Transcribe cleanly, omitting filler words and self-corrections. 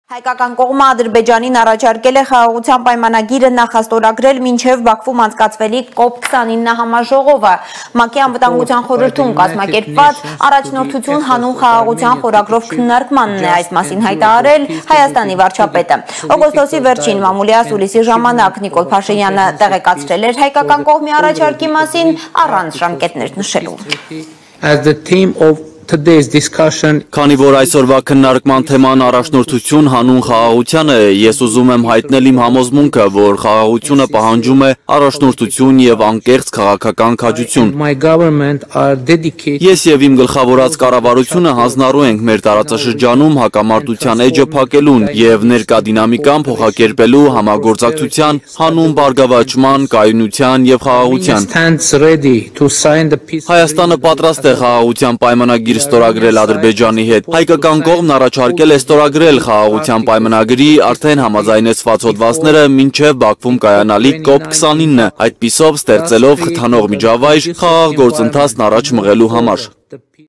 Հայկական կողմը Ադրբեջանին առաջարկել է խաղաղության պայմանագիրը նախաստորագրել մինչև Բաքվում անցկացվելիք COP29 համաժողովը։ ՄԱԿ-ի անվտանգության խորհրդում կազմակերպված առաջնորդություն հանուն խաղաղության խորագրով քննարկմանն է այս մասին հայտարարել Հայաստանի վարչապետը։ Օգոստոսի վերջին մամուլյաս ուլիսի ժամանակ Նիկոլ Փաշինյանը տեղեկացրել էր հայկական կողմի առաջարկի մասին առանց ժամկետներ նշելու։ Քանի որ այսօրվա քննարկման թեման առաջնորդություն հանուն խաղաղության է, ես ուզում եմ հայտնել իմ համոզմունքը, որ խաղաղությունը պահանջում է առաջնորդություն եւ անկեղծ քաղաքական քաջություն։ Ես եւ իմ գլխավորած կառավարությունը հանձնառու ենք մեր տարածաշրջանում հակամարտության էջը փակելուն եւ ներկա դինամիկան փոխակերպելու համագործակցության հանուն բարգավաճման, կայունության եւ խաղաղության։ Հայաստանը պատրաստ է խաղաղության պայմանագիր ստորագրել Ադրբեջանի հետ։ Հայկական կողմն առաջարկել է ստորագրել խաղաղության պայմանագրի արդեն համաձայնեցված հոդվածները մինչև Բաքվում կայանալիք COP29, այդպիսով ստեղծելով խթանող միջավայր խաղաղ գործընթացն առաջ մղելու համար։